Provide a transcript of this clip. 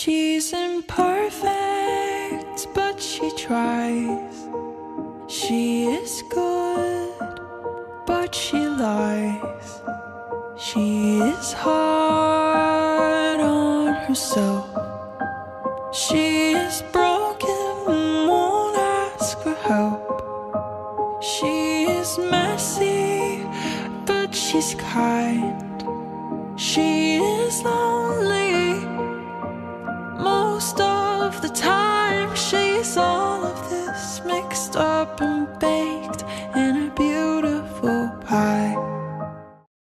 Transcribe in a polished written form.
She's imperfect, but she tries. She is good, but she lies. She is hard on herself. She is broken, won't ask for help. She is messy, but she's kind. She is lonely most of the time. She's all